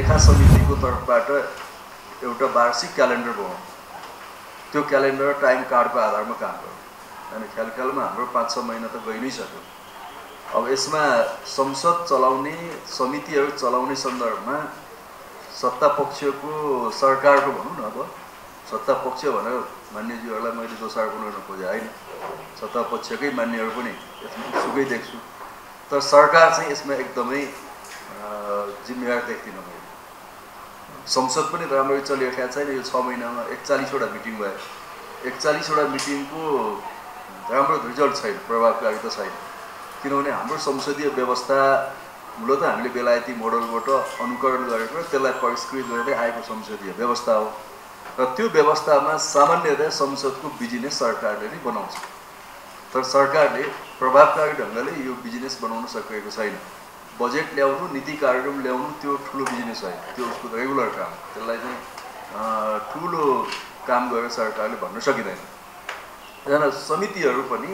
लेखा समितिको तर्फबाट एउटा वार्षिक क्यालेन्डर बनाउँ, त्यो क्यालेन्डर टाइम कार्डको आधारमा काम गरौँ। अनि ख्यालमा हाम्रो 5-6 महिना त गइ नै सक्यो। अब यसमा संसद चलाउने समितिहरू चलाउने सन्दर्भमा सत्ता पक्षको सरकारको भनौँ न, अब सत्ता पक्ष भनेर मान्यज्यूहरूलाई मैले दोषारोप गर्न खोजेँ होइन, सत्ता पक्षकै मान्यहरू पनि यसमा सुकै देख्छु, तर सरकार चाहिँ यसमा एकदमै जिम्मेवार देख्दिनँ मैले। संसद पनि राम्ररी चलिरहेको छैन। यो 6 महिनामा 41वटा मिटिङ भयो। 41वटा मिटिङको राम्रो रिजल्ट छैन, प्रभावकारिता छैन। किनभने हाम्रो संसदीय व्यवस्था मूलत हामीले बेलायती मोडलबाट अनुकरण गरेको र त्यसलाई परिष्कृत गर्दै आएको संसदीय व्यवस्था हो र त्यो व्यवस्थामा सामान्यतया संसदको बिजनेस सरकारले नै बनाउँछ, तर सरकारले प्रभावकारी ढङ्गले यो बिजनेस बनाउन सकेको छैन। बजेट ल्याउनु, नीति कार्यक्रम ल्याउनु त्यो ठुलो बिजनेस होइन, त्यो उसको रेगुलर काम, त्यसलाई चाहिँ ठुलो काम गरेर सरकारले भन्न सकिँदैन। त्यसैले समितिहरू पनि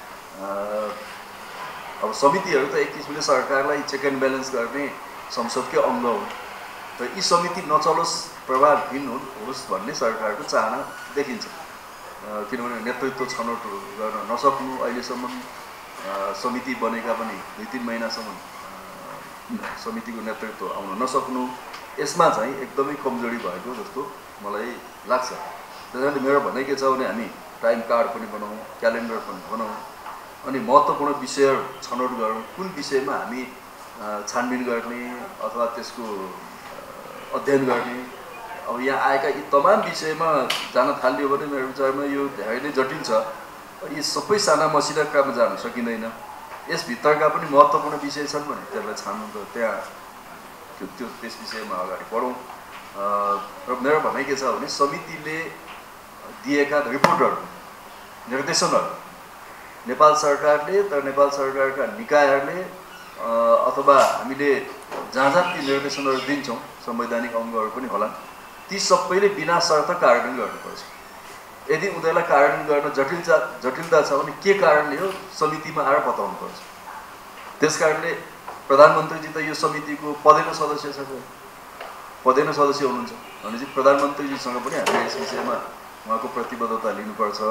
अब समितिहरू त एक किसिमले सरकारलाई चेक एन्ड ब्यालेन्स गर्ने संसदकै अङ्ग हुन्, र यी समिति नचलोस्, प्रभावहीन होस् भन्ने सरकारको चाहना देखिन्छ। किनभने नेतृत्व छनौट गर्न नसक्नु, अहिलेसम्म समिति बनेका पनि 2-3 महिनासम्म समितिको नेतृत्व आउन नसक्नु, यसमा चाहिँ एकदमै कमजोरी भएको जस्तो मलाई लाग्छ। त्यसैले मेरो भनाइ के छ भने हामी टाइम कार्ड पनि बनाऊँ, क्यालेन्डर पनि बनाऊँ, अनि महत्त्वपूर्ण विषयहरू छनौट गरौँ, कुन विषयमा हामी छानबिन गर्ने अथवा त्यसको अध्ययन गर्ने। अब यहाँ आएका यी तमाम विषयमा जान थालियो भने मेरो विचारमा यो धेरै नै जटिल छ। यी सबै साना मसिना काममा जान सकिँदैन। यसभित्रका पनि महत्त्वपूर्ण विषय छन् भने त्यसलाई छान्नु त त्यहाँ त्यस विषयमा अगाडि बढौँ। र मेरो भनाइ के छ भने समितिले दिएका रिपोर्टहरू, निर्देशनहरू नेपाल सरकारले र नेपाल सरकारका निकायहरूले अथवा हामीले जहाँ जहाँ ती निर्देशनहरू दिन्छौँ, संवैधानिक अङ्गहरू पनि होला, ती सबैले बिना शर्त कार्यान्वयन गर्नुपर्छ। यदि उनीहरूलाई कार्यान्वयन गर्न जटिलता छ भने के कारणले हो समितिमा आएर बताउनुपर्छ। त्यसकारणले प्रधानमन्त्रीजी त यो समितिको पदेन सदस्य छ, पदेन सदस्य हुनुहुन्छ भनेपछि प्रधानमन्त्रीजीसँग पनि हामीले यस विषयमा उहाँको प्रतिबद्धता लिनुपर्छ।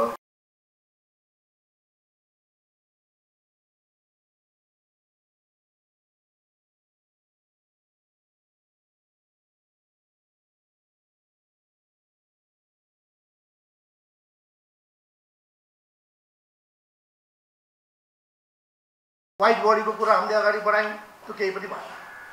वाइट बडीको कुरा हामीले अगाडि बढायौँ, त्यो केही पनि भएन।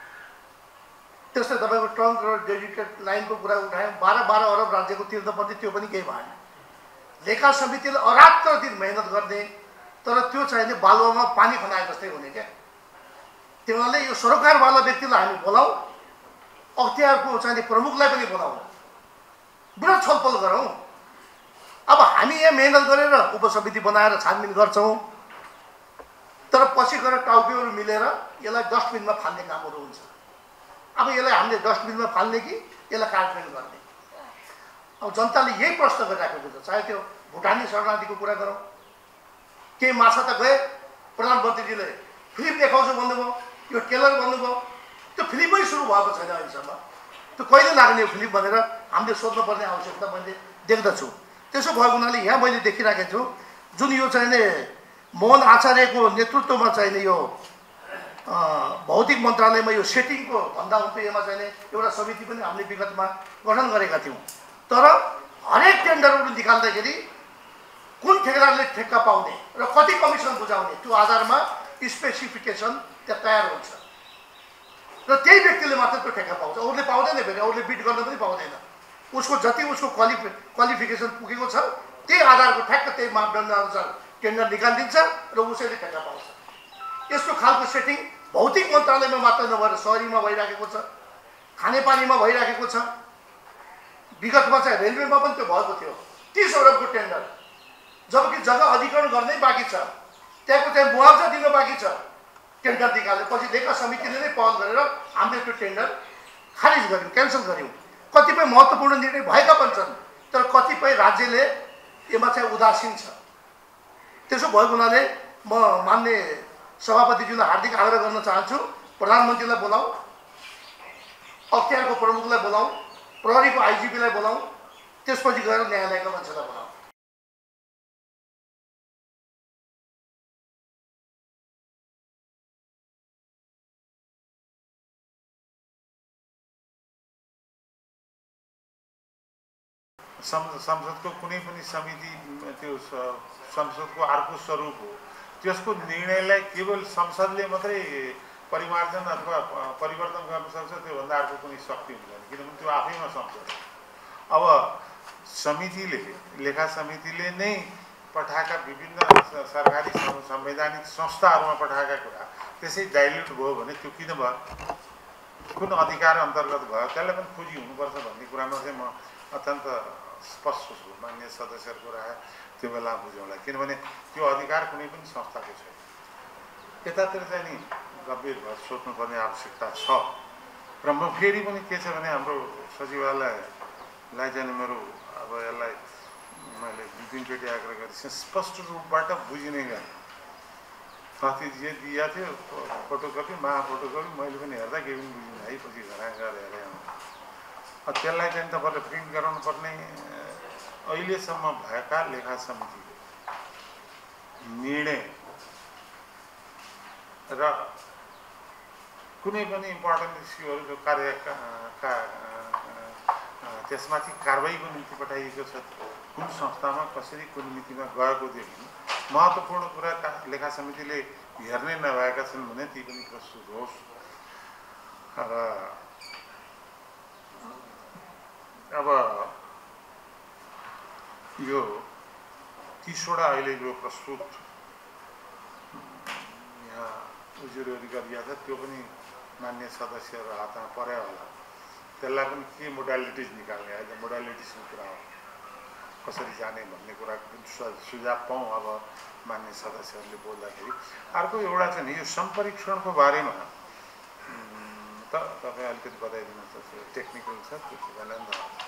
त्यस्तै तपाईँको ट्रङ्क र डेडिकेट लाइनको कुरा उठायौँ, 12 अरब राज्यको तिर्नुपर्ने, त्यो पनि केही भएन। लेखा समितिले अरात्र दिन मेहनत गर्ने, तर त्यो चाहिने बालुवामा पानी खनाए जस्तै हुने क्या। त्यो हुनाले यो सरोकारवाला व्यक्तिलाई हामी बोलाउँ, अख्तियारको चाहिने प्रमुखलाई पनि बोलाउँ, विरोध छलफल गरौँ। अब हामी यहाँ मेहनत गरेर उपसमिति बनाएर छानबिन गर्छौँ, तर पछि गएर टाउकेहरू मिलेर यसलाई डस्टबिनमा फाल्ने कामहरू हुन्छ। अब यसलाई हामीले डस्टबिनमा फाल्ने कि यसलाई कार्यान्वयन गर्ने? अब जनताले यही प्रश्न गरिराखेको छ। चाहे त्यो भुटानी शरणार्थीको कुरा गरौँ, केही माछा त गए, प्रधानमन्त्रीजीले फिल्म देखाउँछु भन्नुभयो, यो ट्रेलर भन्नुभयो, त्यो फिल्मै सुरु भएको छैन अहिलेसम्म। त्यो कहिले लाग्ने हो फिल्म भनेर हामीले सोध्नुपर्ने आवश्यकता मैले देख्दछु। त्यसो भएको हुनाले यहाँ मैले देखिराखेको छु, जुन यो चाहिने मोहन आचार्यको नेतृत्वमा चाहिने यो भौतिक मन्त्रालयमा यो सेटिङको भन्दा हुन्थ्यो, यसमा चाहिने एउटा समिति पनि हामीले विगतमा गठन गरेका थियौँ। तर हरेक टेन्डरहरू निकाल्दाखेरि कुन ठेकेदारले ठेक्का पाउने र कति कमिसन बुझाउने, त्यो आधारमा स्पेसिफिकेसन त्यहाँ तयार हुन्छ र त्यही व्यक्तिले मात्र त्यो ठेक्का पाउँछ, अरूले पाउँदैन। फेरि अरूले बिड गर्न पनि पाउँदैन। उसको जति उसको क्वालिफिकेसन पुगेको छ त्यही आधारको ठ्याक्क त्यही मापदण्ड अनुसार टेन्डर निकालिदिन्छ र उसैले ठेक्का पाउँछ। यस्तो खालको सेटिङ भौतिक मन्त्रालयमा मात्र नभएर सहरीमा भइराखेको छ, खानेपानीमा भइराखेको छ। विगतमा चाहिँ रेलवेमा पनि त्यो भएको थियो, 30 अरबको टेन्डर, जबकि जग्गा अधिग्रहण गर्नै बाँकी छ, त्यहाँको चाहिँ मुआवजा दिन बाँकी छ। टेन्डर निकाले पछि लेखा समितिले नै पहल गरेर हामीले त्यो टेन्डर खारिज गऱ्यौँ, क्यान्सल गऱ्यौँ। कतिपय महत्त्वपूर्ण निर्णय भएका पनि छन्, तर कतिपय राज्यले यसमा चाहिँ उदासीन छ। त्यसो भएको हुनाले म मान्य सभापतिज्यूलाई हार्दिक आग्रह गर्न चाहन्छु, प्रधानमन्त्रीलाई बोलाऊ, अख्तियारको प्रमुखलाई बोलाउँ, प्रहरीको आइजिपीलाई बोलाउँ, त्यसपछि गएर न्यायालयका मान्छेलाई बोलाउँ। संसदको कुनै पनि समिति त्यो संसदको अर्को स्वरूप हो। त्यसको निर्णयलाई केवल संसदले मात्रै परिमार्जन अथवा परिवर्तन गर्न सक्छ, त्योभन्दा अर्को कुनै शक्ति हुँदैन, किनभने त्यो आफैमा संसद हो। अब समितिले, लेखा समितिले नै पठाएका विभिन्न सरकारी संवैधानिक संस्थाहरूमा पठाएका कुरा त्यसै डाइल्युट भयो भने त्यो किन भयो, कुन अधिकार अन्तर्गत भयो, त्यसलाई पनि खोजी हुनुपर्छ भन्ने कुरामा चाहिँ म अत्यन्त स्पष्ट छु। मान्य सदस्यहरूको राय त्यो बेला बुझौँला, किनभने त्यो अधिकार कुनै पनि संस्थाको छैन। यतातिर चाहिँ नि गम्भीर भएर सोच्नुपर्ने आवश्यकता छ। र म फेरि पनि के छ भने हाम्रो सचिवालयलाई चाहिँ मेरो अब यसलाई मैले दुई तिनचोटि आग्रह गरेँ, स्पष्ट रूपबाट बुझिने गरी साथी जे दिएको थियो फोटोकपी फोटोकपी मैले पनि हेर्दा केही पनि बुझिनँ है, पछि घर गएर हेरेँ। त्यसलाई चाहिँ तपाईँले प्रिन्ट गराउनु पर्ने अहिलेसम्म भएका लेखा समितिको निर्णय र कुनै पनि इम्पोर्टेन्ट इस्युहरूको त्यसमाथि कारबाहीको निम्ति पठाइएको छ, कुन संस्थामा कसरी कुन मितिमा गएकोदेखि महत्त्वपूर्ण कुरा लेखा समितिले हेर्ने नभएका छन् भने ती पनि प्रस्तुत होस्। र अब यो 30वटा अहिले जो प्रस्तुत यहाँ उजुरीहरू गरिएको छ त्यो पनि मान्य सदस्यहरू हातमा पर्यो होला। त्यसलाई पनि के मोडालिटिज निकाल्ने, अहिले मोडालिटिजको कुरा हो, कसरी जाने भन्ने कुराको पनि सुझाव पाऊँ अब मान्य सदस्यहरूले बोल्दाखेरि। अर्को एउटा चाहिँ यो सम्परीक्षणको बारेमा तपाईँ अलिकति बताइदिनुहोस्, टेक्निकल छ त्यो बेला